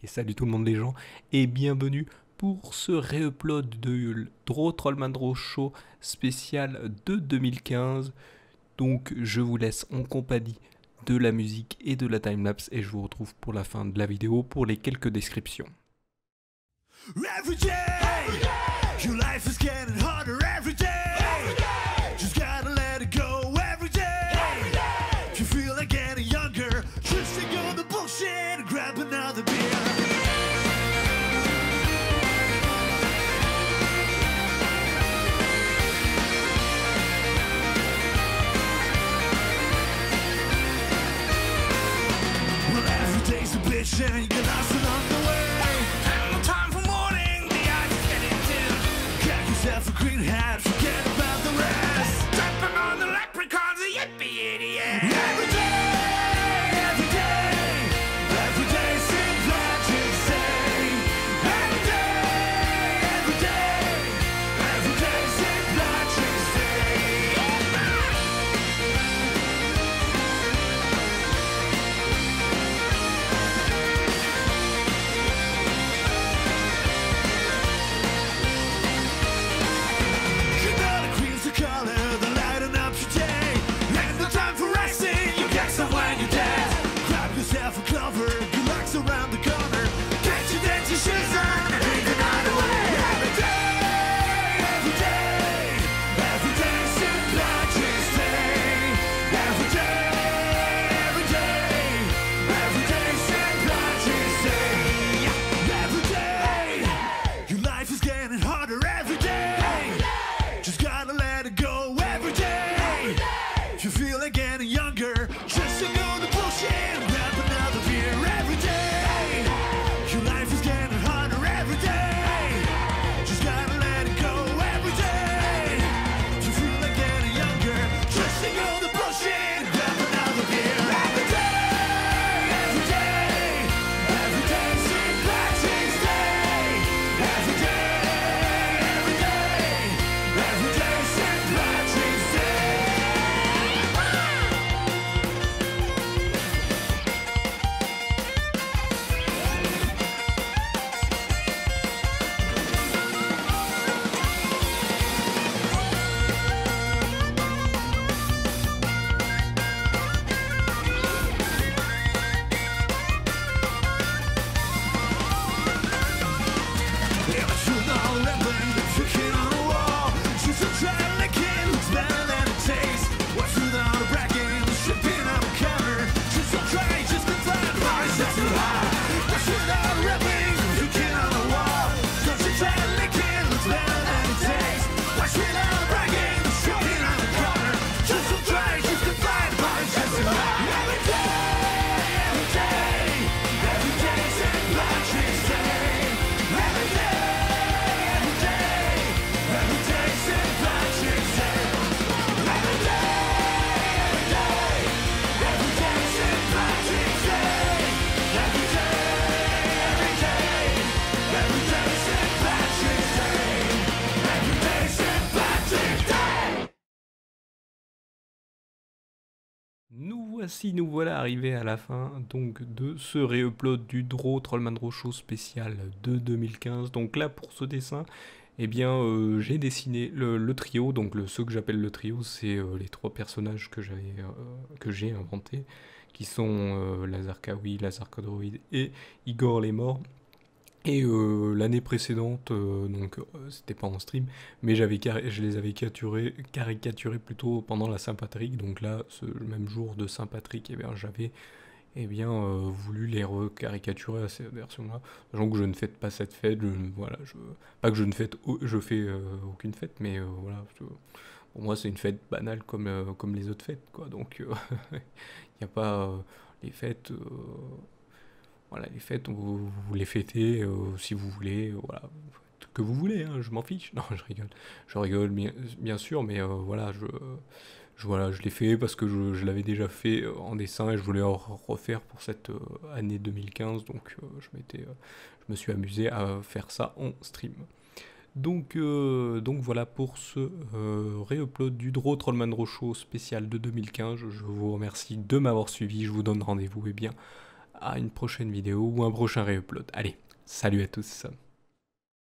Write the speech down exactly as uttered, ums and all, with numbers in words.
Et salut tout le monde les gens, et bienvenue pour ce réupload de Draw Trollman Draw Show spécial de deux mille quinze. Donc je vous laisse en compagnie de la musique et de la timelapse et je vous retrouve pour la fin de la vidéo pour les quelques descriptions. Every day, every day, your life is getting harder every day. Every day, just gotta let it go every day. Every day, you feel like getting younger, just ignore the bullshit and grab another beer. Well, every day's a bitch and you get lost along the way. No time for morning, the eyes is getting dim. Got yourself a green hat, forget about the rest. Stepping on the leprechauns, a yippee idiot. Every day, every day, every day seems like Tuesday. Every day, every day, every day seems like Tuesday. You know the cream's the color that lighten up your day. And no time for resting, you get some when you're dead. Grab yourself a cover, good luck's around the corner. Get your dirty shoes on and take the night away. Every day, every day, every day seems like Tuesday. Every day, every day, every day seems like Tuesday. Every day, your life is getting harder every day. Just gotta let it go every day. If you feel like getting younger, just ignore the bullshit and grab another beer every day. Your life is getting harder every day. Just gotta let it go every day. If you feel like getting younger, just ignore the bullshit and grab another beer every day. Every day, every day seems like Tuesday. Every day, every day, every day seems like Tuesday. Yeah, but you know that when you're freaking on a wall, she's a try licking, looks better than it tastes. What's without a bracket, shipping on a counter. She's a try, just can fly, price that's too high. What's without a ripping, freaking on a wall. Don't you try licking, looks better than it tastes. What's without a bracket, shipping on a counter. Just a try, just can fly, price that's too high. Every day, every day, every day seems like Tuesday. Every day, every day, every day seems like Tuesday. Every day, every day, every day seems like Tuesday. Every day, every day, every day seems like Tuesday. Every day seems like Tuesday. Nous voici, nous voilà arrivés à la fin donc de ce réupload du Draw Trollman Draw Show spécial de deux mille quinze. Donc là pour ce dessin, eh bien euh, j'ai dessiné le, le trio, donc le, ce que j'appelle le trio, c'est euh, les trois personnages que j'avais euh, que j'ai inventés, qui sont euh, Lazar Kawi, Lazar Codroid et Igor les morts. Et euh, l'année précédente, euh, donc euh, c'était pas en stream, mais j'avais cari- je les avais caricaturés, caricaturés plutôt pendant la Saint-Patrick. Donc là, ce même jour de Saint-Patrick, eh bien j'avais eh bien euh, voulu les recaricaturer à cette version-là. Sachant que je ne fête pas cette fête, je, ne- voilà, je, pas que je ne fête, au- je fais euh, aucune fête, mais euh, voilà, je- pour moi c'est une fête banale comme euh, comme les autres fêtes, quoi. Donc il n'y a pas euh, les fêtes. euh, Voilà, les fêtes, vous, vous les fêtez euh, si vous voulez, euh, voilà, vous faites que vous voulez, hein, je m'en fiche. Non, je rigole, je rigole bien, bien sûr, mais euh, voilà, je, je, voilà, je l'ai fait parce que je, je l'avais déjà fait euh, en dessin et je voulais en refaire pour cette euh, année deux mille quinze, donc euh, je m'étais, euh, je me suis amusé à faire ça en stream. Donc, euh, donc voilà pour ce euh, réupload du Draw Trollman Draw Show spécial de deux mille quinze. Je vous remercie de m'avoir suivi. Je vous donne rendez-vous eh bien, à une prochaine vidéo ou un prochain réupload. Allez, salut à tous.